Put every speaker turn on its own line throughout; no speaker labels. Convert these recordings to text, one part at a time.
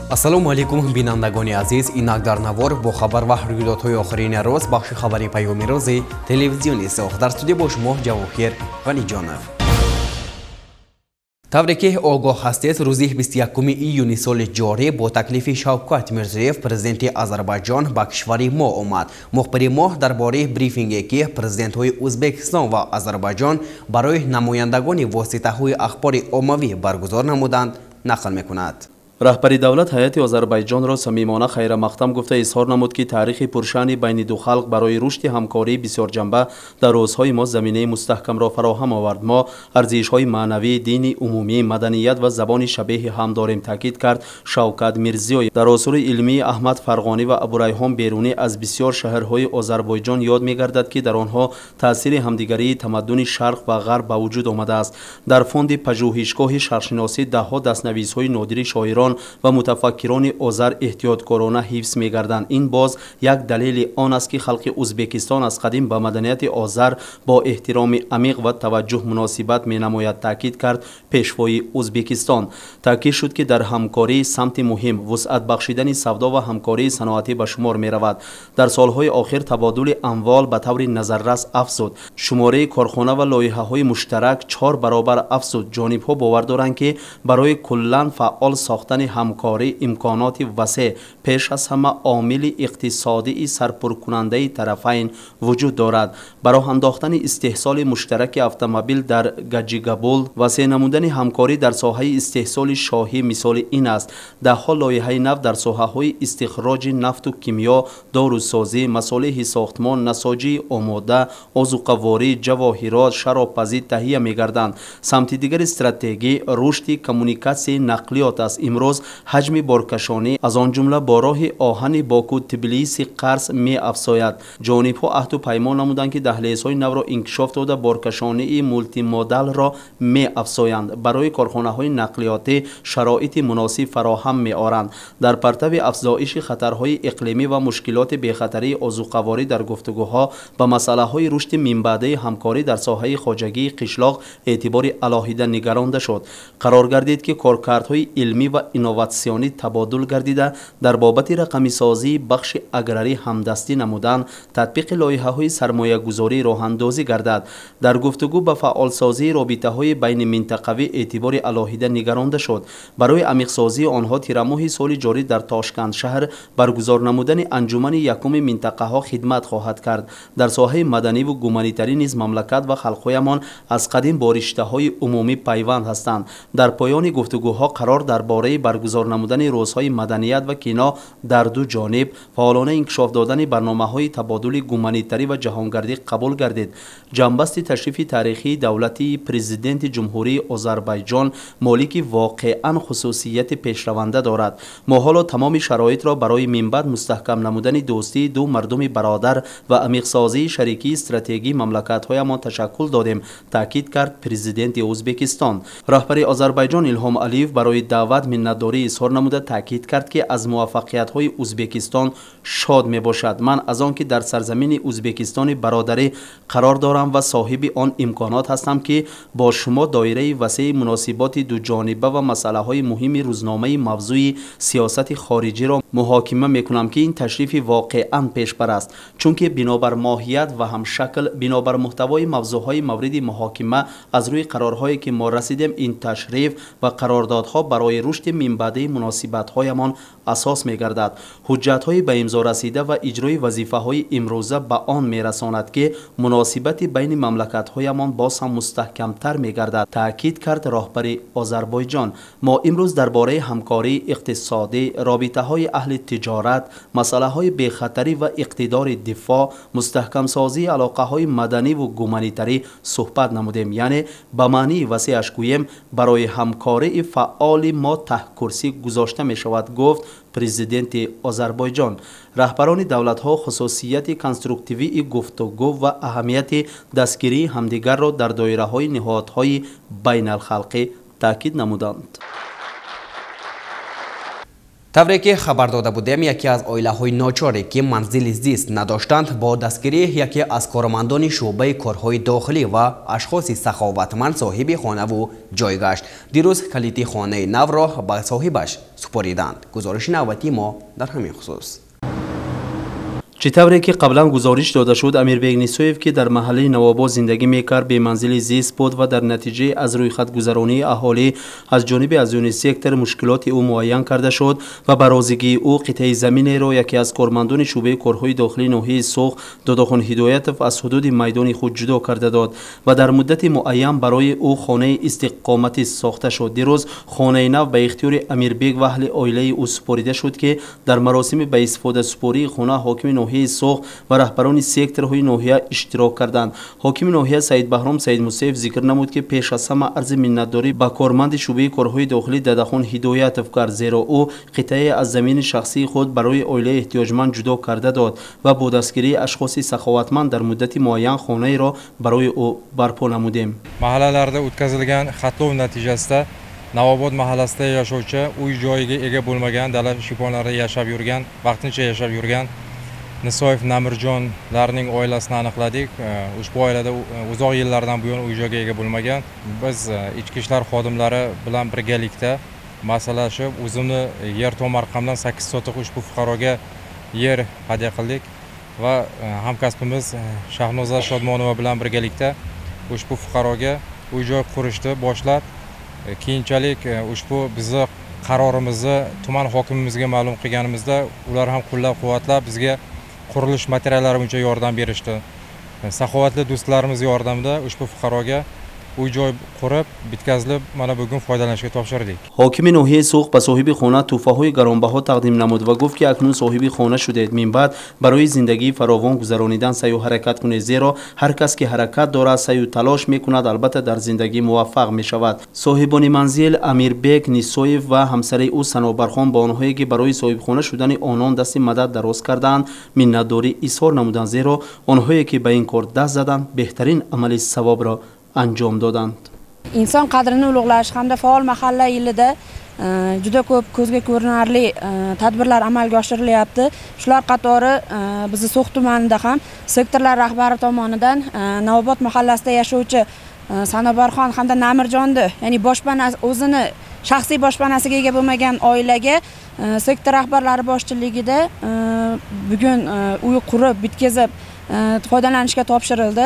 ассалому алейкум бинандагони азиз, инак дар навор бо хабар ва рӯйдодҳои охирини рӯз бахши хабари паёми рӯзи телевизиони Соҳ. Дар студия бо шумо Ҷавохир Ғаниҷонов. тавре ки огоҳ ҳастед, рӯзи 21 июни соли ҷорӣ бо таклифи Шавкат Мирзиёев президенти Азарбайҷон ба кишвари мо омад. мухбири мо дар бораи брифинге ки президентҳои Ӯзбекистон ва Азарбайҷон барои намояндагони воситаҳои ахбори оммавӣ баргузор намуданд нақл мекунад.
раҳбари давлат ҳайати озарбайҷонро самимона хайрамақдам гуфта изҳор намуд ки таърихи пуршаъни байни ду халқ барои рушди ҳамкории бисёрҷанба дар рӯзҳои мо заминаи мустаҳкамро фароҳам овард. мо арзишҳои маънавӣ, дини умумӣ, маданият ва забони шабеҳи ҳам дорем, таъкид кард Шавкат Мирзиёев. дар осури илмии Аҳмад Фарғонӣ ва Абурайҳон Берунӣ аз бисёр шаҳрҳои Озарбойҷон ёд мегардад ки дар онҳо таъсири ҳамдигарии тамаддуни шарқ ва ғарб ба вуҷуд омадааст. дар фонди пажӯҳишгоҳи шарқшиносӣ даҳҳо дастнависҳои нодири шоирон ва мутафаккирони озар эҳтиёткорона ҳифз мегарданд. ин боз як далели он аст ки халқи Ӯзбекистон аз қадим ба маданияти озар бо эҳтироми амиқ ва таваҷҷӯҳ муносибат менамояд, таъкид кард пешвои Ӯзбекистон. таъкид шуд ки дар ҳамкории самти муҳим вусъат бахшидани савдо ва ҳамкории саноатӣ ба шумор меравад. дар солҳои охир табодули амвол ба таври назаррас афзуд. шумораи корхона ва лоиҳаҳои муштарак 4 баробар афзуд. ҷонибҳо бовар доранд ки барои куллан фаъол сохтани ҳамкорӣ имконоти васеъ пеш аз ҳама омили иқтисодии сарпуркунандаи тарафайн вуҷуд дорад. ба роҳ андохтани истеҳсоли муштараки автомобил дар Гаҷигабул васеъ намудани ҳамкорӣ дар соҳаи истеҳсоли шоҳӣ мисоли ин аст. даҳҳо лоиҳаи нав дар соҳаҳои истихроҷи нафту кимиё, дорусозӣ, масолиҳи сохтмон, насоҷии омода, озуқаворӣ, ҷавоҳирот, шаробпазӣ таҳия мегарданд. самти дигар стратегӣ рушди коммуникатсияи нақлиёт аст. имрӯз ҳаҷми боркашонӣ аз он ҷумла бо роҳи оҳани Боку Тбилиси Қарс меафзояд. ҷонибҳо аҳду паймон намуданд ки daҳлезҳои навро инкишоф дода боркашонии мултимодалро меафзоянд. барои корхонаҳои нақлиётӣ шароити муносиб фароҳам меоранд. дар партави афзоиши хатарҳои иқлимӣ ва мушкилоти бехатарии озуқаворӣ дар гуфтугӯҳо ба масъалаҳои рушди минбаъдаи ҳамкорӣ дар соҳаи хоҷагии қишлоқ эътибори алоҳида нигаронда шуд. қарор гардид ки коркардҳои илмӣ ва инноватсионӣ табодул гардида дар бобати рақамисозии бахши аграрӣ ҳамдастӣ намуданд, татбиқи лоиҳаҳои сармоягузорӣ роҳандозӣ гардад. дар гуфтугӯ ба фаъолсозии робитаҳои байни минтақавӣ эътибори алоҳида нигаронда шуд. барои амиқсозии онҳо тирамоҳи соли ҷорӣ дар Тошкандшаҳр баргузор намудани анҷумани якуми минтақаҳо хидмат хоҳад кард. дар соҳаи маданиву гуманитарӣ низ мамлакат ва халқҳоямон аз қадим бо риштаҳои умумӣ пайванд ҳастанд. дар поёни гуфтугӯҳо қарор дар бораи баргузор намудани рӯзҳои маданият ва кино дар ду ҷониб, фаъолона инкишоф додани барномаҳои табодули гуманитарӣ ва ҷаҳонгардӣ қабул гардид. ҷанбасти ташрифи таърихии давлати президенти ҷумҳурии Озарбайҷон молики воқеан хусусияти пешраванда дорад. мо ҳоло тамоми шароитро барои минбаъд мустаҳкам намудани дӯстии ду мардуми бародар ва амиқсозии шарикии стратегии мамлакатҳоямон ташаккул додем, таъкид кард президенти Ӯзбекистон. раҳбари Озарбайҷон Илҳом Алиев барои даъват миннатдорӣ изҳор намуда таъкид кард ки аз муваффақиятҳои Ӯзбекистон шод мебошад. ман аз он ки дар сарзамини Ӯзбекистони бародарӣ қарор дорам ва соҳиби он имконот ҳастам ки бо шумо доираи васеъи муносиботи дуҷониба ва масъалаҳои муҳими рӯзномаи мавзӯи сиёсати хориҷиро муҳокима мекунам ки ин ташрифи воқеан пешбар аст, чунки бинобар моҳият ва ҳамшакл бинобар муҳтавои мавзӯъҳои мавриди муҳокима аз рӯи қарорҳое ки мо расидем, ин ташриф ва қарордодҳо барои рушди минбаъдаи муносибатҳоямон асос мегардад. ҳуҷҷатҳои ба имзо расида ва иҷрои вазифаҳои имрӯза ба он мерасонад ки муносибати байни мамлакатҳоямон боз ҳам мустаҳкамтар мегардад, таъкид кард роҳбари Озарбойҷон. мо имрӯз дар бораи ҳамкории иқтисодӣ, робитаҳои аҳли тиҷорат, масъалаҳои бехатарӣ ва иқтидори дифоъ, мустаҳкамсозии алоқаҳои маданиву гуманитарӣ суҳбат намудем. яъне ба маънии васеъаш гӯем барои ҳамкории фаъоли мо таҳкурсӣ гузошта мешавад, гуфт президенти Озарбойҷон. раҳбарони давлатҳо хусусияти конструктивии гуфтугӯ ва аҳамияти дастгирии ҳамдигарро дар доираҳои ниҳодҳои байналхалқӣ таъкид намуданд.
طوری که خبر داده بودیم یکی از عائله‌های ناچاری که منزل زیست نداشتند با دستگیری یکی از کارمندان شعبه کارهای داخلی و اشخاص سخاوتمند صاحب خانه و جای گشت. دیروز کلید خانه نو را به صاحبش سپاریدند. گزارش نوبتی ما در همین خصوص.
چطوری که قبلا گزارش داده شد امیربگ نیسویف که در محله نوآباد زندگی میکرد به منزل زیست بود و در نتیجه از روی خط گذرانی اهالی از جانب ازیون سکتر مشکلات او معین کرده شد و برازگی او قطعه زمین را یکی از کارمندان شعبه کارهای داخلی ناحیه سوخ داداخان هدایتوف از حدود میدان خود جدا کرده داد و در مدت معین برای او خانه استقامتی ساخته شد. دیروز خانه نو به اختیار امیربگ و اهل عائله او سپرده شد که در مراسم به استفاده سپاری خانه حاکم ناحیه سوخ و رهبران سکترهای ناحیه اشتراک کردند. حاکم ناحیه سید بهرام سید موسیف ذکر نمود که پیش از همه عرض منتداری به کارمند شعبه کارهای داخلی داداخان هدایتوف کرد، زیرا او قطعه از زمین شخصی خود برای عائله احتیاجمند جدا کرده داد و با دستگیری اشخاص سخاوتمند در مدت معین خانه را برای او برپا نمودیم.
Mahallalarda o'tkazilgan xatlov natijasida Navobod mahallasida yashovchi uy joyiga ega bo'lmagan, dala shiyponlarida yashab yurgan, vaqtincha yashab yurgan Nisoyev Namirjonlarning oilasini aniqladik. Ushbu oilada uzoq yillardan buyon uy joyga ega bo'lmagan. Biz ichki ishlar xodimlari bilan birgalikda masalashib, o'zimni yer tomar raqamdan 8 sotiq ushbu fuqaroga yer hadya qildik va hamkasbimiz Shahnoza Shodmonova bilan birgalikda ushbu fuqaroga uy joy qurishni boshlab, keyinchalik ushbu bizni qarorimizni tuman hokimimizga ma'lum qilganimizda ular ham qo'llab-quvvatlab bizga qurilish materiallari bo'yicha yordam berishdi. Saxovatli do'stlarimiz yordamida ushbu fuqaroga uy joy qurib, bitkazilib, mana bugun foydalanishga topshirdik.
حاکم ناحیه سوخ به صاحب خانه تحفه‌های گرانبها تقدیم نمود و گفت که اکنون صاحب خانه شدید. من بعد برای زندگی فراوان گذرانیدن سعی و حرکت کنید، زیرا هر کس که حرکت دارد سعی و تلاش میکند البته در زندگی موفق میشود. صاحبان منزل امیربگ نیسویف و همسر او صنوبرخان با آنهایی که برای صاحب خانه شدن آنان دست مدد دراز کردند منتداری اظهار نمودند، زیرا آنهایی که به این کار دست زدند بهترین عمل ثواب را انجام دادند.
inson qadrini ulug'lash hamda faol mahalla yilida juda ko'p ko'zga ko'rinarli tadbirlar amalga oshirilyapti. Shular qatori bizni So'x tumanida ham sektorlar rahbari tomonidan Navobod mahallasida yashovchi Sanobarxon hamda Namirjonni, ya'ni boshpanasi o'zini shaxsiy boshpanasiga ega bo'lmagan oilaga sektor rahbarlari boshchiligida bugun uy qurib, bitkazib foydalanishga topshirildi.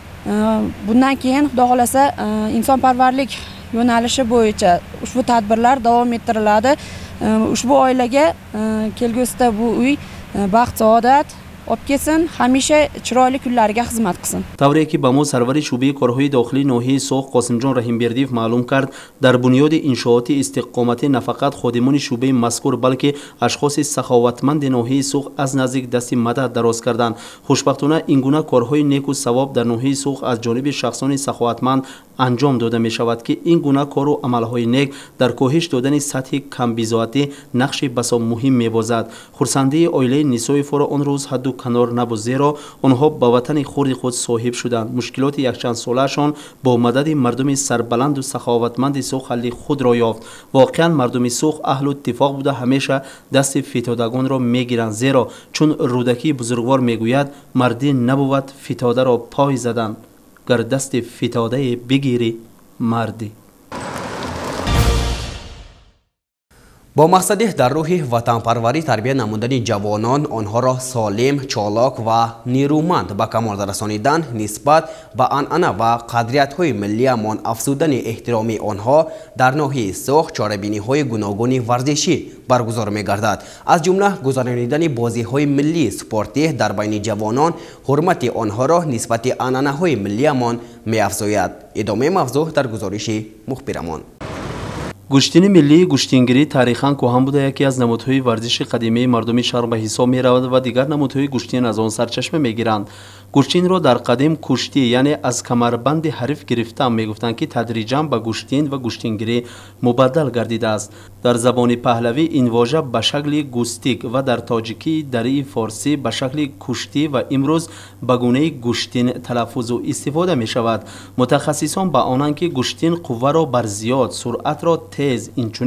Bundan keyin xudo xolasa insonparvarlik yo'nalishi bo'yicha ushbu tadbirlar davom ettiriladi. Ushbu oilaga kelgusida bu uy baxt, saodat olib kelsin, hamisha chiroyli kunlariga xizmat qilsin.
طوری که به ما سرور شعبه کارهای داخلی ناحیه سوخ قاسم جان رحیمبردیف معلوم کرد، در بنیاد انشاءات استقامتی نه فقط خادمان شعبه مذکور بلکه اشخاص سخاوتمند ناحیه سوخ از نزدیک دست مدد دراز کردند. خوشبختانه این گونه کارهای نیک و ثواب در ناحیه سوخ از جانب شخصان سخاوتمند انجام داده می شود که این گونه کار و عملهای نیک در کاهش دادن سطح کم بی‌ضابطگی نقش بسیار مهم می بازد. خرسندی عائله نیسویف را آن روز حد و کنار نبود، زیرا آنها به وطن خود صاحب شدند. مشکلات یک چند ساله‌شان با مدد مردم سربلند و سخاوتمند سوخ حل خود را یافت. واقعا مردم سوخ اهل اتفاق بوده، همیشه دست فتادگان را میگیرند، زیرا چون رودکی بزرگوار میگوید مردی نبود فتاده را پای زدن، گر دست فتاده بگیری مردی.
با مقصد در روح وطن پروری تربیت نمودن جوانان آنها را سالم، چالاک و نیرومند به کمال رسانیدن نسبت به عنعنه و قدرت های ملی مان افزودن احترام آنها در ناحیه سوخ چاره‌بینی های گوناگون ورزشی برگزار می گردد. از جمله گذرانیدن بازی های ملی سپورتی در بین جوانان حرمت آنها را نسبت عنعنه های ملی مان می افزاید. ادامه موضوع در گزارش مخبرمان.
گوشتین ملی گوشتینگیری تاریخاً کهن بوده، یکی از نمودهای ورزش قدیمی مردم شرق به حساب می رود و دیگر نمودهای گوشتین از آن سرچشمه می گیرند. گوشتین را در قدیم کشتی یعنی از کمربند حریف گرفتن می گفتند که تدریجاً به گوشتین و گوشتینگیری مبدل گردیده است. در زبان پهلوی این واژه به شکل گوستیک و در تاجیکی دری فارسی به شکل کشتی و امروز به گونه گوشتین تلفظ و استفاده می شود. متخصصان به آنند که گوشتین قوه را بر زیاد، سرعت را تیز، اینچنین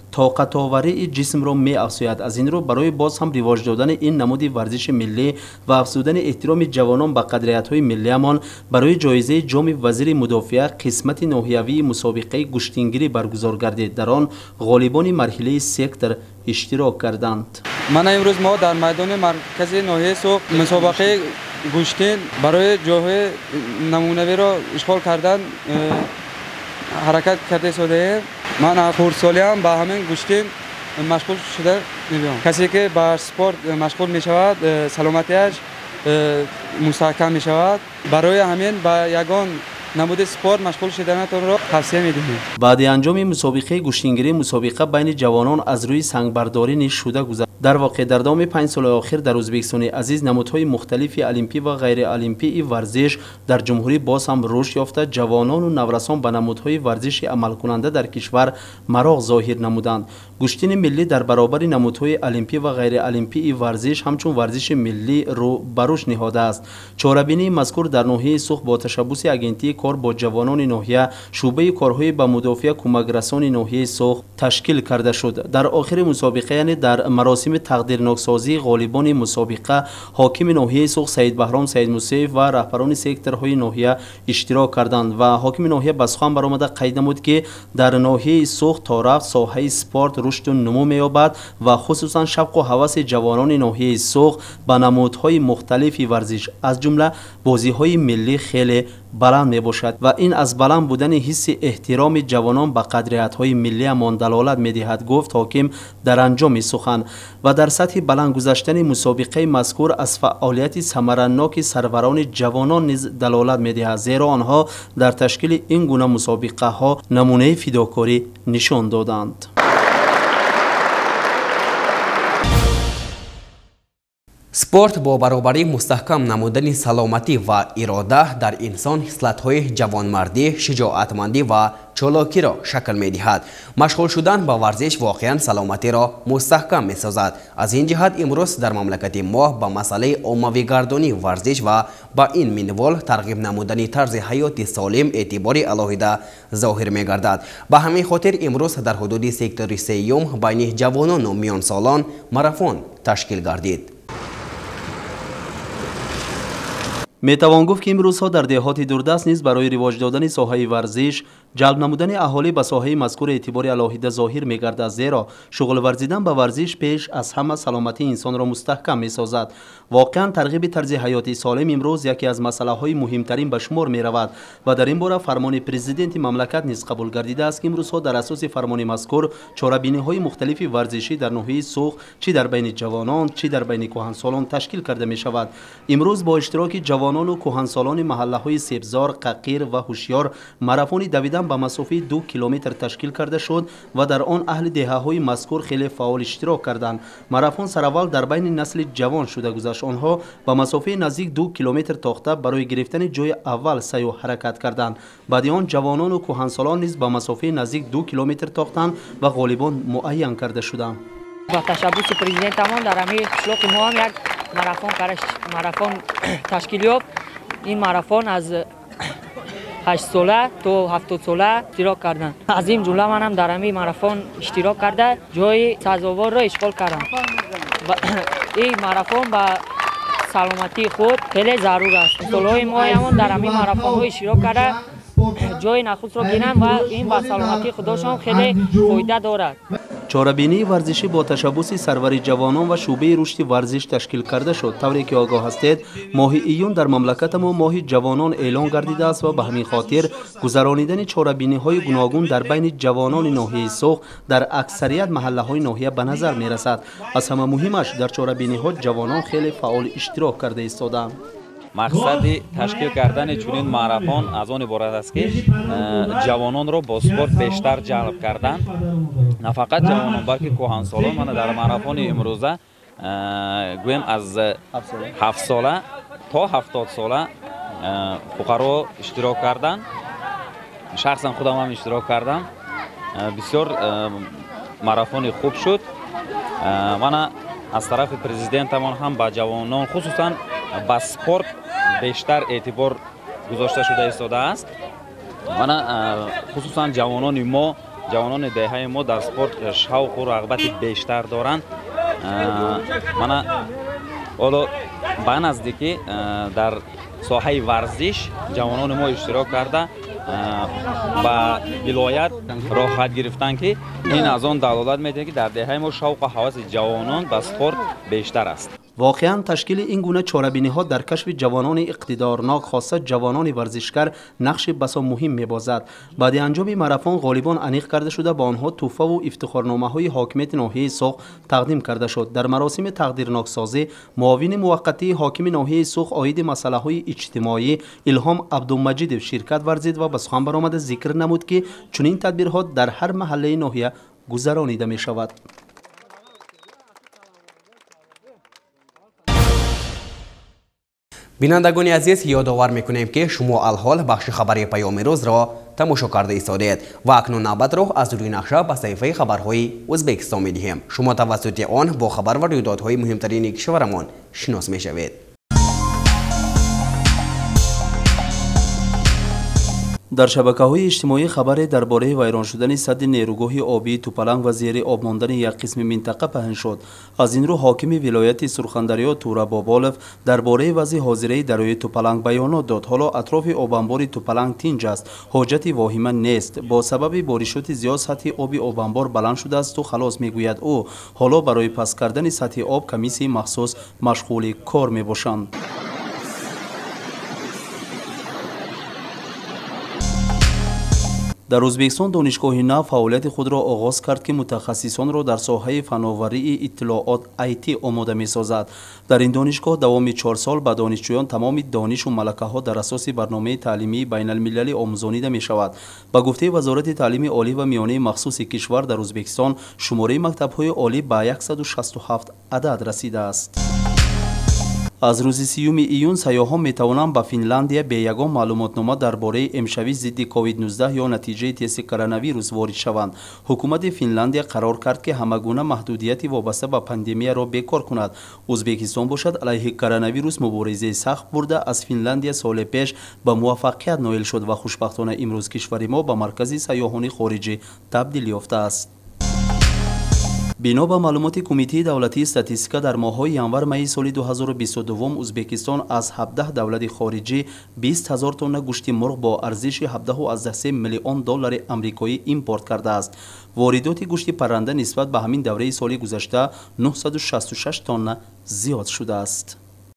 طاقت‌آوری جسم را می‌افزاید. از این رو برای باز هم رواج دادن این نمود ورزش ملی و افزودن احترام جوانان به قدرت‌های ملی‌مان برای جایزه جام وزیر مدافع قسمت ناحیوی مسابقه گشتینگیری برگزار گردید. در آن غالبان مرحله سکتر اشتراک کردند.
من امروز ما در میدان مرکز ناحیه سوخت مسابقه گشتین برای جای نمونه‌ای را اشغال کردن حرکت کرده شده. من از خردسالی هم به همین گشتین مشغول شده می‌بینم. کسی که به اسپورت مشغول می شود سلامتیش مستحکم می شود. برای همین به یگان نمود سپورت مشغول شدنتون را توصیه می‌دهیم.
بعد انجام مسابقه گشتینگیری مسابقه بین جوانان از روی سنگبرداری نیز شده گذشت. در واقع در دام 5 سال اخیر در ازبکستان عزیز نمودهای مختلف المپی و غیر المپی ورزش در جمهوری باز هم رشد یافته. جوانان و نورسان به نمودهای ورزش عمل کننده در کشور مراغ ظاهر نمودند. گشتین ملی در برابر نمودهای المپی و غیر المپی ورزش همچون ورزش ملی رو بروش نهاده است. چاره‌بینی مذکور در ناحیه سوخت با تشبوس اگنتی کار با جوانان ناحیه شعبه کارهای به مدافع کمک رسان ناحیه سوخت تشکیل کرده شد. در آخر مسابقه یعنی در مراسم تقدیرنامه سازی غالبان مسابقه حاکم ناحیه سوخت سید بهرام سید موسی و رهبران سکترهای ناحیه اشتراک کردند و حاکم ناحیه به سخن برآمده قید نمود که در ناحیه سوخت تا رفت ساحه اسپورت رشد و نمو می‌یابد و خصوصا شوق و هوس جوانان ناحیه سوخت به نمودهای مختلف ورزش از جمله بازی‌های ملی خیلی بلند می باشد و این از بلند بودن حس احترام جوانان به قدرت‌های ملی مان دلالت می دهد، گفت حاکم در انجام سخن. و در سطح بلند گذاشتن مسابقه مذکور از فعالیت ثمرناک سروران جوانان نیز دلالت می دهد، زیرا آنها در تشکیل این گونه مسابقه ها نمونه فداکاری نشان دادند.
سپورت با برابری مستحکم نمودن سلامتی و اراده در انسان خصلت‌های جوانمردی، شجاعتمندی و چالاکی را شکل می‌دهد. مشغول شدن با ورزش واقعاً سلامتی را مستحکم می‌سازد. از این جهت امروز در مملکت ما با مسئله عمومی‌گردانی ورزش و با این منوال ترغیب نمودن طرز حیات سالم اعتبار علاهیده ظاهر می‌گردد. به همین خاطر امروز در حدود سکتر سیوم بین جوانان و میان سالان ماراتون تشکیل گردید.
میتوان گفت که این روزها در دهات دوردست نیز برای رواج دادن ساحه ورزش جلب نمودن اهالی به ساحه مذکور اعتبار علاهیده ظاهر می‌گردد، زیرا شغل ورزیدن به ورزش پیش از همه سلامتی انسان را مستحکم می‌سازد. واقعا ترغیب طرز حیاتی سالم امروز یکی از مسائل مهمترین به شمار می‌رود و در این باره فرمان پرزیدنت مملکت نیز قبول گردیده است که این روزها در اساس فرمان مذکور چاره‌بینی‌های مختلف ورزشی در ناحیه سوخت چی در بین جوانان چی در بین کهنسالان تشکیل کرده می‌شود. امروز با اشتراک جوانان و کهنسالان محله‌های سبزار، ققیر و هوشیار ماراتون دویدن به مسافه 2 کیلومتر تشکیل کرده شد و در آن اهل دهه‌های مذکور خیلی فعال اشتراک کردند. ماراتون سراول در بین نسل جوان شده گذشت. آنها با مسافه نزدیک 2 کیلومتر تاخته برای گرفتن جای اول سعی و حرکت کردند. بعد آن جوانان و کهنسالان نیز با مسافه نزدیک 2 کیلومتر تاختند و غالبان معین کرده شدند.
با تشبوس پرزیدنتمان در همین شلوغ ما هم یک ماراتون تشکیل یافت. این ماراتون از 8 ساله تا 70 ساله اشتراک کردند. از این جمله من هم در همین ماراتون اشتراک کرده جای سزاوار را اشغال کردم. این ماراتون با سلامتی خود خیلی ضرور است. سالهای ما هم در همین ماراتون اشتراک کرده جای نخست را گیرن و این با سلامتی خودشان خیلی فایده دارد.
چاره‌بینی ورزشی با تشبوس سرور جوانان و شعبه رشد ورزش تشکیل کرده شد. طوری که آگاه هستید ماه ایون در مملکت ما ماه جوانان اعلان گردیده است و به همین خاطر گذرانیدن چاره‌بینی‌های گوناگون در بین جوانان ناحیه سوخت در اکثریت محله‌های ناحیه به نظر می‌رسد. از همه مهمش در چاره‌بینی‌ها جوانان خیلی فعال اشتراک کرده ایستادند.
مقصد تشکیل کردن چنین ماراتون از آن عبارت است که جوانان را با سپورت بیشتر جلب کردن. نه فقط جوانان بلکه کهنسالان. من در ماراتون امروزه گویم از 7 ساله تا 70 ساله فقرا اشتراک کردن. شخصا خودم هم اشتراک کردم. بسیار ماراتون خوب شد. من از طرف پرزیدنتمان هم با جوانان خصوصا با سپورت بیشتر اعتبار گذاشته شده ایستاده است. من خصوصا جوانان ما جوانان دهه ما در سپورت شوق و رغبت بیشتر دارند. من حالا به نزدیکی در ساحه ورزش جوانان ما اشتراک کرده با ولایت راحت گرفتن که این از آن دلالت میده که در دهه ما شوق و هوس جوانان به سپورت بیشتر است.
واقعا تشکیل این گونه چاره‌بینی ها در کشف جوانان اقتدارناک خاصه جوانان ورزشکار نقش بسا مهم می‌بازد. بعد انجام ماراتن غالبان انیق کرده شده با آنها تحفه و افتخارنامه‌های حاکمیت ناحیه سوق تقدیم کرده شد. در مراسم تقدیرنامه سازی معاون موقتی حاکم ناحیه سوق عاید مسائل اجتماعی الهام عبدالمجید شرکت ورزید و به سخن برآمد ذکر نمود که چنین تدبیرها در هر محله ناحیه گذرانیده می‌شود.
بینندگان عزیز یادآور میکنیم که شما الحال بخش خبری پیام روز را تماشا کرده ایستادید و اکنون نوبت را از روی نقشه به صفحه خبرهای ازبکستان میدهیم. شما توسط آن با خبر و رویدادهای مهمترین کشورمان شناس میشوید.
در شبکه‌های اجتماعی خبر درباره ویران شدن سد نیروگاه آبی توپلنگ و زیر آب ماندن یک قسم منطقه پهن شد. از این رو حاکم ولایت سرخندریا تورا بابالف درباره وضع حاضره دریای توپلنگ بیانات داد. حالا اطراف آب انبار توپلنگ تنج است، حاجت واهمه نیست. با سبب بارشات زیاد سطح آب آب انبار بلند شده است و خلاص میگوید او. حالا برای پس کردن سطح آب کمیسی مخصوص مشغول کار میباشند. در ازبکستان دانشگاه نو فعالیت خود را آغاز کرد که متخصصان را در ساحه فناوری اطلاعات IT آماده می‌سازد. در این دانشگاه دوام 4 سال به دانشجویان تمام دانش و ملکه‌ها در اساس برنامه تعلیمی بین المللی آموزانیده می‌شود. با گفته وزارت تعلیم عالی و میانه مخصوص کشور در ازبکستان شماره مکتب‌های عالی به 167 عدد رسیده است. از روز 30 ایون سیاحان میتوانند به فنلاندیا به یگان معلوماتنامه درباره امشبی ضد کووید 19 یا نتیجه تست کرونا ویروس وارد شوند. حکومت فنلاندیا قرار کرد که همگونه محدودیت وابسته به پاندمی را بیکار کند. ازبکستان باشد علیه کرونا ویروس مبارزه سخت برده از فنلاندیا سال پیش به موفقیت نائل شد و خوشبختانه امروز کشور ما به مرکز سیاحان خارجی تبدیل یافته است. بنا به معلومات کمیته دولتی استاتستیکا در ماه‌های ینور می سال 2022 ازبکستان از 17 دولت خارجی 20,000 تن گوشت مرغ با ارزش 17.3 میلیون دلار آمریکایی ایمپورت کرده است. واردات گوشت پرنده نسبت به همین دوره سال گذشته 966 تن زیاد شده است.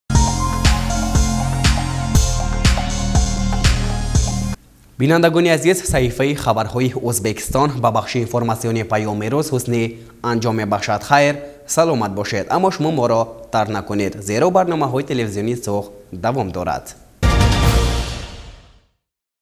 بینندگان عزیز صحیفه خبرهای ازبکستان با بخش اینفورماسیونی پیام روز حسنی انجام بخشد. خیر سلامت باشید، اما شما ما را ترک نکنید زیرا برنامه های تلویزیونی سوخ دوام دارد.